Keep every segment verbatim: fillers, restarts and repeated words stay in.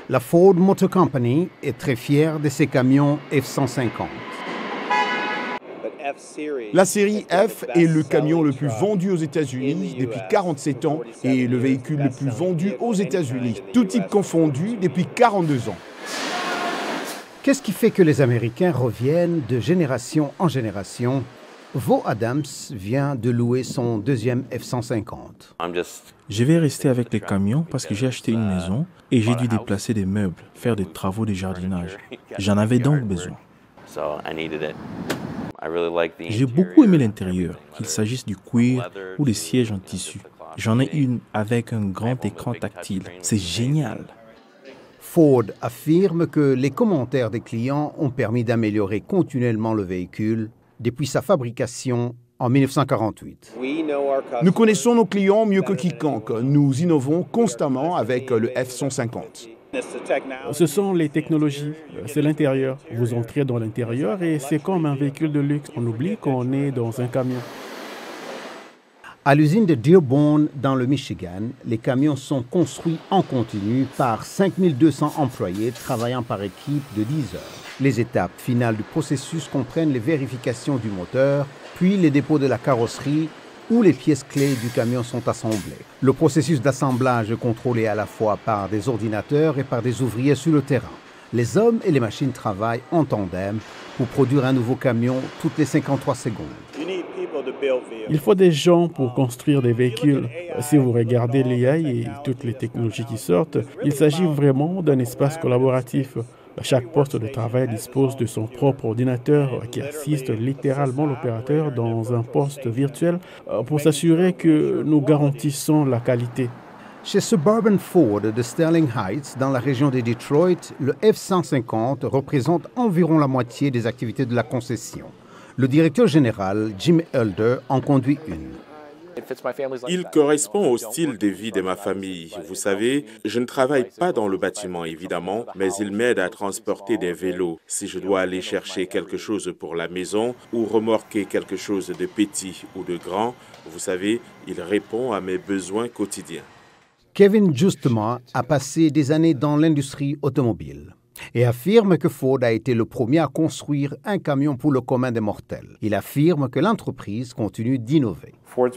La Ford Motor Company est très fière de ses camions F cent cinquante. La série F est le camion le plus vendu aux États-Unis depuis quarante-sept ans et le véhicule le plus vendu aux États-Unis, tout type confondu, depuis quarante-deux ans. Qu'est-ce qui fait que les Américains reviennent de génération en génération? Vo Adams vient de louer son deuxième F cent cinquante. Je vais rester avec les camions parce que j'ai acheté une maison et j'ai dû déplacer des meubles, faire des travaux de jardinage. J'en avais donc besoin. J'ai beaucoup aimé l'intérieur, qu'il s'agisse du cuir ou des sièges en tissu. J'en ai une avec un grand écran tactile. C'est génial. Ford affirme que les commentaires des clients ont permis d'améliorer continuellement le véhicule depuis sa fabrication en dix-neuf cent quarante-huit. Nous connaissons nos clients mieux que quiconque. Nous innovons constamment avec le F cent cinquante. Ce sont les technologies, c'est l'intérieur. Vous entrez dans l'intérieur et c'est comme un véhicule de luxe. On oublie qu'on est dans un camion. À l'usine de Dearborn, dans le Michigan, les camions sont construits en continu par cinq mille deux cents employés travaillant par équipe de dix heures. Les étapes finales du processus comprennent les vérifications du moteur, puis les dépôts de la carrosserie où les pièces clés du camion sont assemblées. Le processus d'assemblage est contrôlé à la fois par des ordinateurs et par des ouvriers sur le terrain. Les hommes et les machines travaillent en tandem pour produire un nouveau camion toutes les cinquante-trois secondes. Il faut des gens pour construire des véhicules. Si vous regardez l'A I et toutes les technologies qui sortent, il s'agit vraiment d'un espace collaboratif. Chaque poste de travail dispose de son propre ordinateur qui assiste littéralement l'opérateur dans un poste virtuel pour s'assurer que nous garantissons la qualité. Chez Suburban Ford de Sterling Heights, dans la région de Detroit, le F cent cinquante représente environ la moitié des activités de la concession. Le directeur général, Jim Elder, en conduit une. Il correspond au style de vie de ma famille. Vous savez, je ne travaille pas dans le bâtiment, évidemment, mais il m'aide à transporter des vélos. Si je dois aller chercher quelque chose pour la maison ou remorquer quelque chose de petit ou de grand, vous savez, il répond à mes besoins quotidiens. Kevin Justema a passé des années dans l'industrie automobile et affirme que Ford a été le premier à construire un camion pour le commun des mortels. Il affirme que l'entreprise continue d'innover.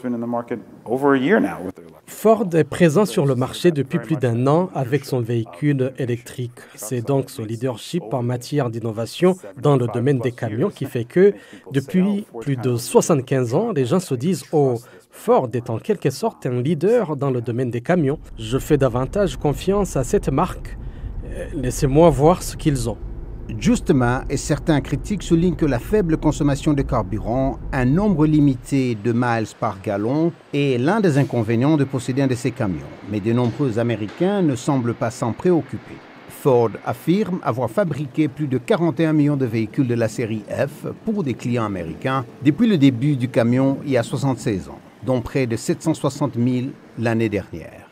Ford est présent sur le marché depuis plus d'un an avec son véhicule électrique. C'est donc son leadership en matière d'innovation dans le domaine des camions qui fait que, depuis plus de soixante-quinze ans, les gens se disent « Oh, Ford est en quelque sorte un leader dans le domaine des camions. Je fais davantage confiance à cette marque. Laissez-moi voir ce qu'ils ont. » Justement, et certains critiques soulignent que la faible consommation de carburant, un nombre limité de miles par gallon, est l'un des inconvénients de posséder un de ces camions. Mais de nombreux Américains ne semblent pas s'en préoccuper. Ford affirme avoir fabriqué plus de quarante et un millions de véhicules de la série F pour des clients américains depuis le début du camion il y a soixante-seize ans, dont près de sept cent soixante mille l'année dernière.